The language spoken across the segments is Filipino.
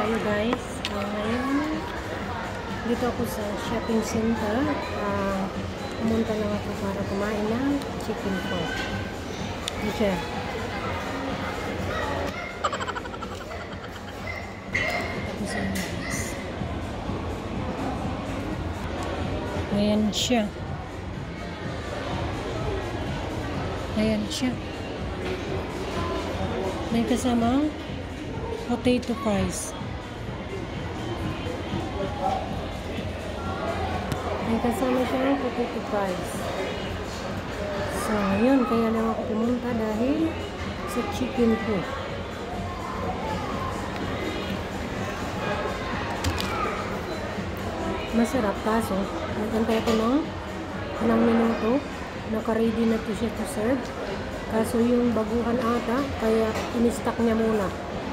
tayo guys. Ngayon, dito ako sa shopping center. Pumunta lang ako para kumain ng chicken pork. Ito siya. Tapos yun guys. Ayan siya. Ayan siya. May kasamang potato fries. May kasama siyang potato fries. So, ngayon, kaya lang ako pumunta dahil sa chicken po. Masarap kaso, nagantay ako ng ilang minuto. Naka-ready na to siya to serve. Kaso yung baguhan ata, kaya in-stock niya muna.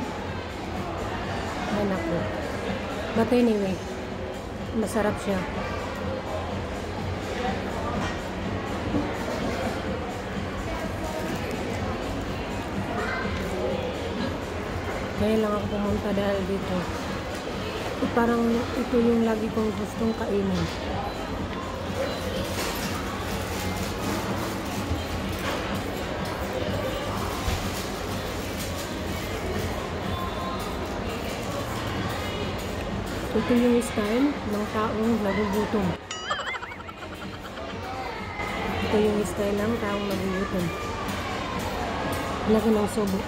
Anak ko. But anyway, masarap siya. Kaya lang ako pumunta dahil dito. Parang ito yung lagi kong gustong kainin. Ito yung style ng taong nagugutom. Ito yung style ng taong nagugutom. Laki ng subo.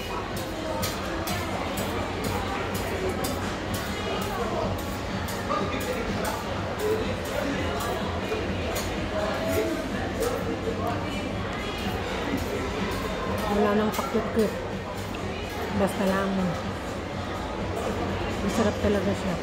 Wala nang pakit-kit. Basta lang. Masarap talaga siya.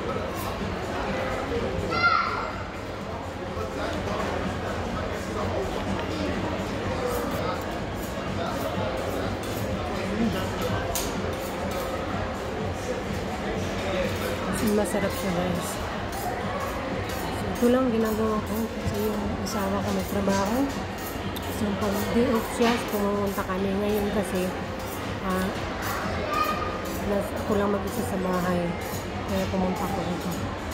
Masarap siya guys. So, ito lang ginagawa ko kasi yung asawa ko may trabaho. So pag day off siya, pumunta kami ngayon kasi ako lang mag-isa sa bahay. Kaya pumunta ko dito.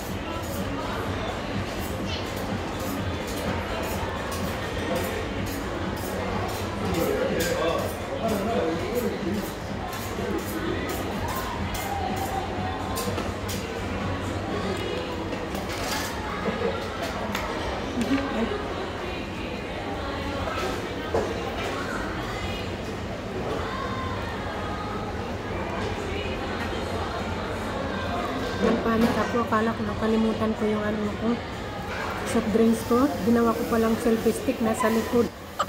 Panic ako, akala ko nakalimutan ko yung ano ko, soft drinks ko. Ginawa ko palang selfie stick nasa likod.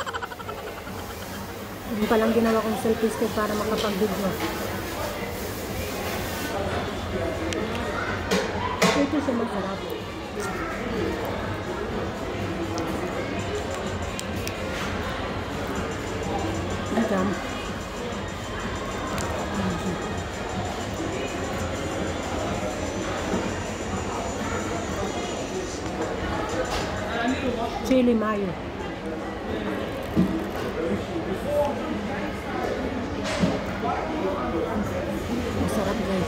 Yung palang ginawa kong selfie stick para makapag-video. Ito siya masarap. Gutom. Chili mayo. Masarap guys.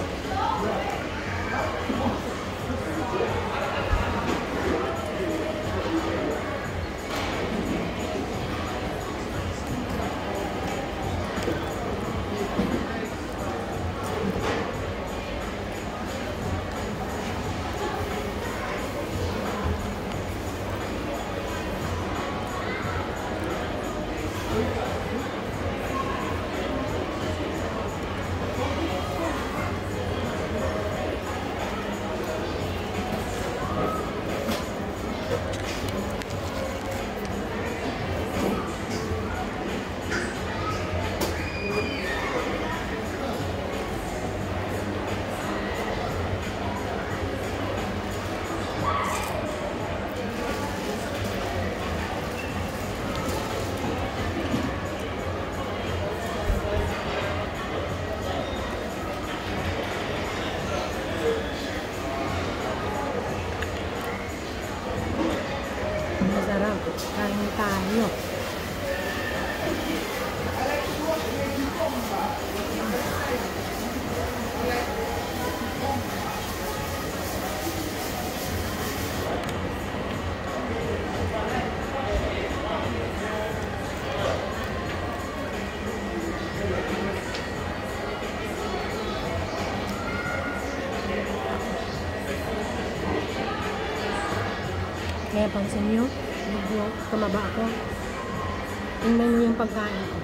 Kaya pansin nyo, medyo tumaba ako. Tingnan nyo yung pagkain ko.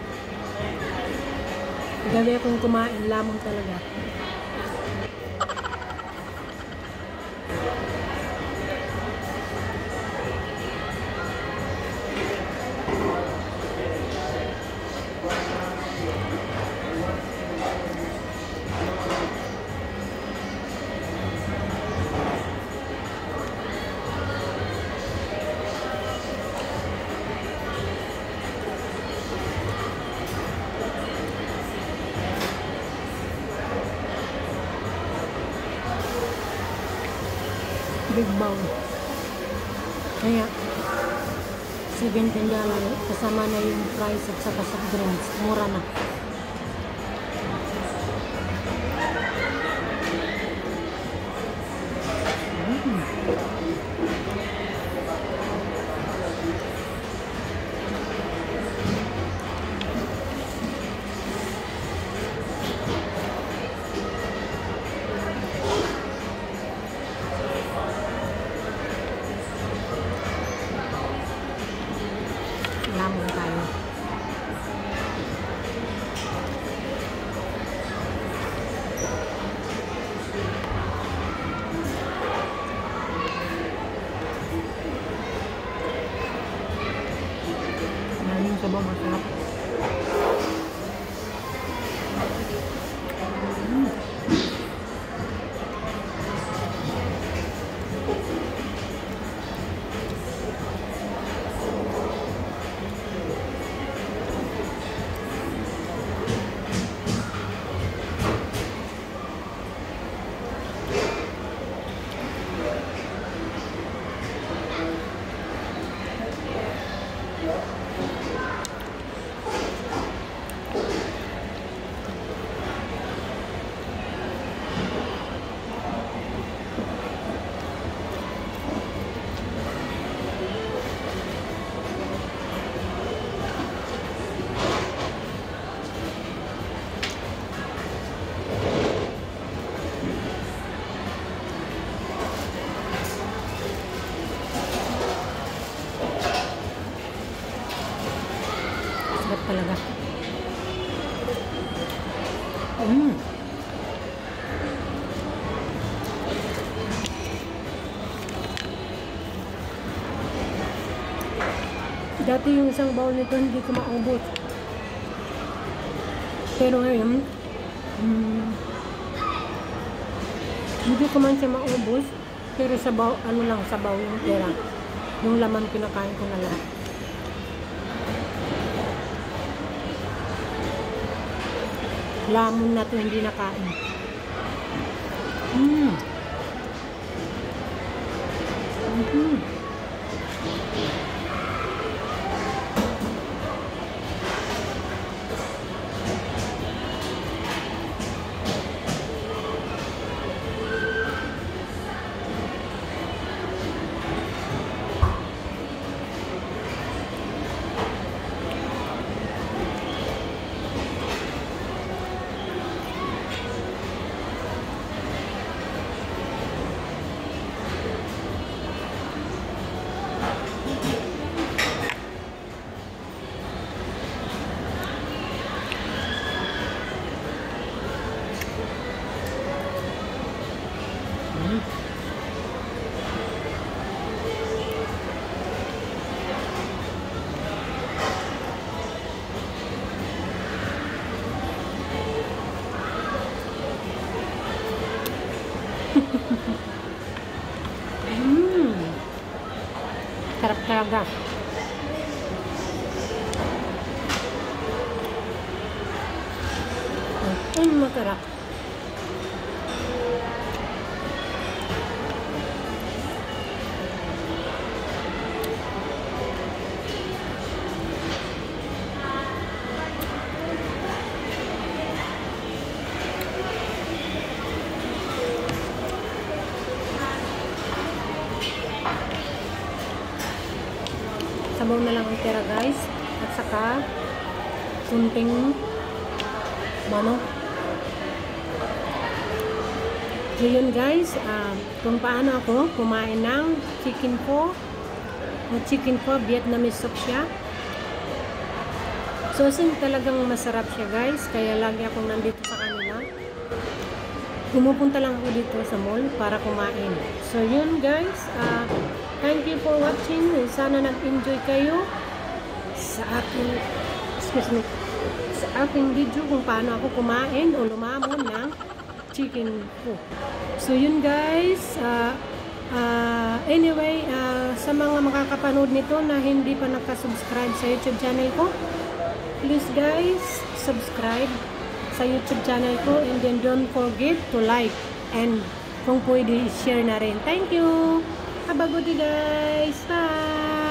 Gabi akong kumain, lamon talaga. Big bowl. Kaya, $17 kasama na yung price at saka soft drinks. Mura na. Lamon tayo. Maraming sabaw, masarap. Sarap talaga. Dati yung isang bowl nito hindi ko maubos. Pero ngayon, hindi ko man siya maubos. Pero sa bowl, ano lang, sa bowl yung pera. Yung laman kinakain ko na lahat. Lamon na ito, hindi nakain. Sarap talaga. Masarap. Sabaw na lang ang tira guys. At saka kunting mano. So yun guys, kung paano ako kumain ng chicken po chicken ko, Vietnamese soup siya. So, talagang masarap siya guys, kaya lagi akong nandito sa kanila. Pumupunta lang ako dito sa mall para kumain. So, yun guys, thank you for watching. Sana nag-enjoy kayo sa aking, sa aking video kung paano ako kumain o lumamon ng chicken ko. So, yun guys, anyway, sa mga makakapanood nito na hindi pa nakasubscribe sa YouTube channel ko, please guys, subscribe sa YouTube channel ko, and then don't forget to like and kung pwede share na rin. Thank you! Have a good day guys! Bye!